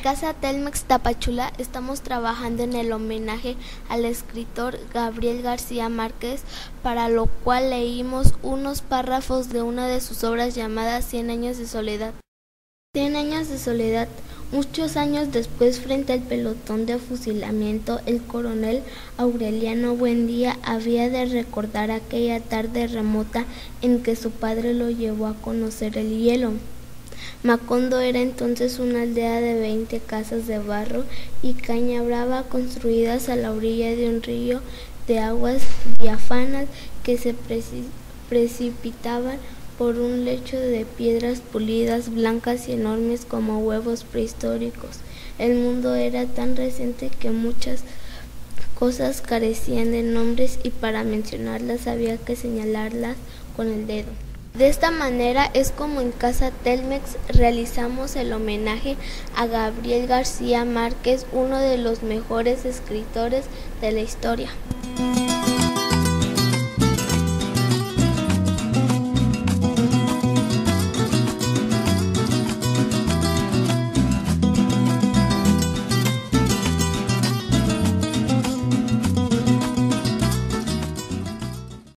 Casa Telmex Tapachula estamos trabajando en el homenaje al escritor Gabriel García Márquez, para lo cual leímos unos párrafos de una de sus obras llamada 100 años de soledad. 100 años de soledad. Muchos años después, frente al pelotón de fusilamiento, el coronel Aureliano Buendía había de recordar aquella tarde remota en que su padre lo llevó a conocer el hielo. Macondo era entonces una aldea de 20 casas de barro y caña brava construidas a la orilla de un río de aguas diáfanas que se precipitaban por un lecho de piedras pulidas, blancas y enormes como huevos prehistóricos. El mundo era tan reciente que muchas cosas carecían de nombres y para mencionarlas había que señalarlas con el dedo. De esta manera es como en Casa Telmex realizamos el homenaje a Gabriel García Márquez, uno de los mejores escritores de la historia.